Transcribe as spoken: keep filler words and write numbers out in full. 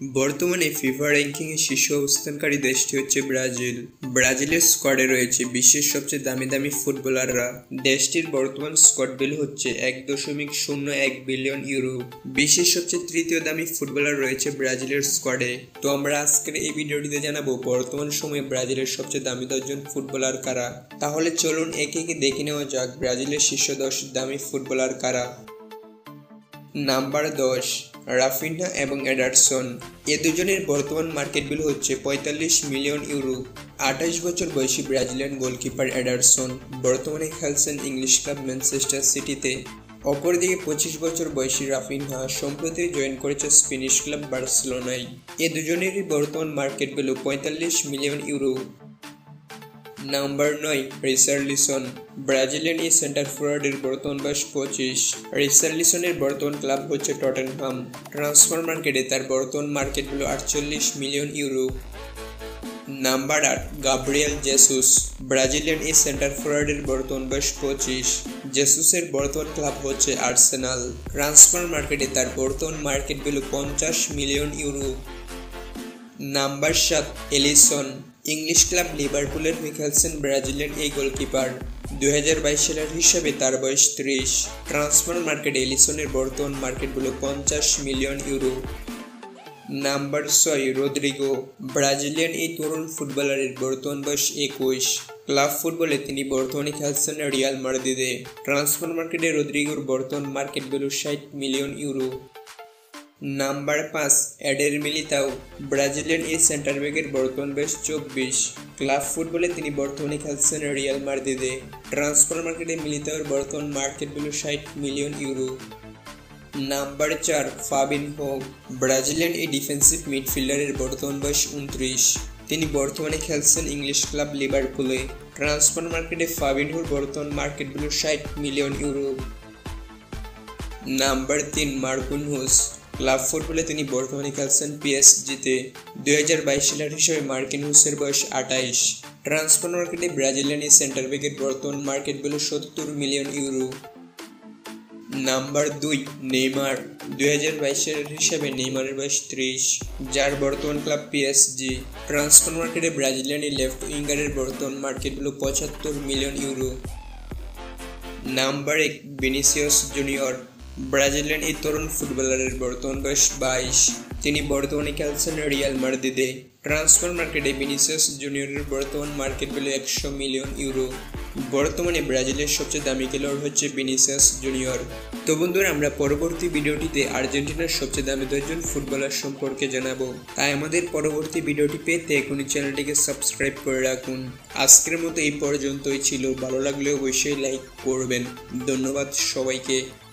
বর্তমানে FIFA ranking এ শীর্ষ অবস্থানকারী দেশটি হচ্ছে ব্রাজিল। ব্রাজিলের স্কোয়াডে রয়েছে বিশ্বের সবচেয়ে দামি দামি ফুটবলাররা। দেশটির বর্তমান স্কোয়াড ভ্যালু হচ্ছে এক দশমিক শূন্য এক বিলিয়ন ইউরো। বিশ্বের সবচেয়ে তৃতীয় দামি ফুটবলার রয়েছে ব্রাজিলের স্কোয়াডে। তো আমরা আজকের এই ভিডিওটিতে জানাবো বর্তমান সময়ে ব্রাজিলের সবচেয়ে দামি দশজন ফুটবলার কারা। তাহলে চলুন একে একে দেখে নেওয়া যাক ব্রাজিলের শীর্ষ দশ দামি ফুটবলার কারা। নাম্বার দশ, রাফিনহা এবং এডারসন। এ দুজনের বর্তমান মার্কেট ভ্যালু হচ্ছে পঁয়তাল্লিশ মিলিয়ন ইউরো। আঠাশ বছর বয়সী ব্রাজিলিয়ান গোলকিপার এডারসন বর্তমানে খেলছেন ইংলিশ ক্লাব ম্যানচেস্টার সিটিতে। অপরদিকে পঁচিশ বছর বয়সী রাফিনহা সম্প্রতি জয়েন করেছে স্প্যানিশ ক্লাব বার্সেলোনায়। এ দুজনেরই বর্তমান মার্কেট ভ্যালু পঁয়তাল্লিশ মিলিয়ন ইউরো। নাম্বার নয়, রিচার্লিসন। ব্রাজিলিয়ান এই সেন্টার ফরওয়ার্ডের বর্তমান বয়স পঁচিশ। রিচার্লিসনের বর্তমান ক্লাব হচ্ছে টটেনহাম। ট্রান্সফার মার্কেটে তার বর্তমান মার্কেট ভ্যালু আটচল্লিশ মিলিয়ন ইউরো। নাম্বার আট, গাব্রিয়েল জেসুস। ব্রাজিলিয়ান এই সেন্টার ফরওয়ার্ডের বর্তমান বয়স পঁচিশ। জেসুসের বর্তমান ক্লাব হচ্ছে আর্সেনাল। ট্রান্সফার মার্কেটে তার বর্তমান মার্কেট ভ্যালু পঞ্চাশ মিলিয়ন ইউরো। নাম্বার সাত, এলিসন। ইংলিশ ক্লাব লিভারপুলের হয়ে খেলছেন ব্রাজিলিয়ান এই গোলকিপার। দুই হাজার বাইশ সালের হিসাবে তার বয়স ত্রিশ। ট্রান্সফার মার্কেটে এলিসনের বর্তমান মার্কেট ভ্যালু পঞ্চাশ মিলিয়ন ইউরো। নাম্বার ছয়, রদ্রিগো। ব্রাজিলিয়ান এই তরুণ ফুটবলারের বর্তমান বয়স একুশ। ক্লাব ফুটবলে তিনি বর্তমানে খেলছেন রিয়াল মাদ্রিদে। ট্রান্সফার মার্কেটে রদ্রিগোর বর্তমান মার্কেট ভ্যালু ষাট মিলিয়ন ইউরো। নাম্বার পাঁচ, এডের মিলিতাও। ব্রাজিলিয়ান এই সেন্টার ব্যাকের বর্তমান বয়স চব্বিশ। ক্লাব ফুটবলে তিনি বর্তমানে খেলছেন রিয়াল মাদ্রিদে। ট্রান্সফার মার্কেটে মিলিতাওর বর্তমান মার্কেট ভ্যালু ষাট মিলিয়ন ইউরো। নাম্বার চার, ফাবিনহো। ব্রাজিলিয়ান এই ডিফেন্সিভ মিডফিল্ডারের বর্তমান বয়স উনত্রিশ। তিনি বর্তমানে খেলছেন ইংলিশ ক্লাব লিভারপুলে। ট্রান্সফার মার্কেটে ফাবিনহোর বর্তমান মার্কেট ভ্যালু ষাট মিলিয়ন ইউরো। নাম্বার তিন, মার্কুনহুস। ক্লাব ফুটবলে তিনি বর্তমানে খেলছেন পিএসজিতে। দুই হাজার বাইশ সালের হিসেবে মার্কিনহুসের বয়স আঠাইশ। ট্রান্সফার মার্কেটে ব্রাজিলিয়ান সেন্টার ব্যাকের বর্তমান মার্কেট ভ্যালু সত্তর মিলিয়ন ইউরো। নাম্বার দুই, নেইমার। দুই হাজার বাইশ সালের হিসাবে নেইমারের বয়স ত্রিশ, যার বর্তমান ক্লাব পিএসজি। ট্রান্সফার মার্কেটে ব্রাজিলিয়ান লেফট উইঙ্গারের বর্তমান মার্কেট ভ্যালু পঁচাত্তর মিলিয়ন ইউরো। নাম্বার এক, ভিনিসিয়াস জুনিয়র। ব্রাজিলিয়ান এই তরুণ ফুটবলারের বর্তমান বয়স বাইশ। তিনি বর্তমানে খেলছেন রিয়াল মাদ্রিদে। ট্রান্সফার মার্কেটে ভিনিসিয়াস জুনিয়রের বর্তমান মার্কেট ভ্যালু একশো মিলিয়ন ইউরো। বর্তমানে ব্রাজিলের সবচেয়ে দামি খেলোয়াড় হচ্ছে ভিনিসিয়াস জুনিয়র। তো বন্ধুরা, আমরা পরবর্তী ভিডিওটিতে আর্জেন্টিনার সবচেয়ে দামি দশজন ফুটবলার সম্পর্কে জানাবো। তাই আমাদের পরবর্তী ভিডিওটি পেতে এখনই চ্যানেলটিকে সাবস্ক্রাইব করে রাখুন। আজকের মতো এই পর্যন্তই ছিল। ভালো লাগলে অবশ্যই লাইক করবেন। ধন্যবাদ সবাইকে।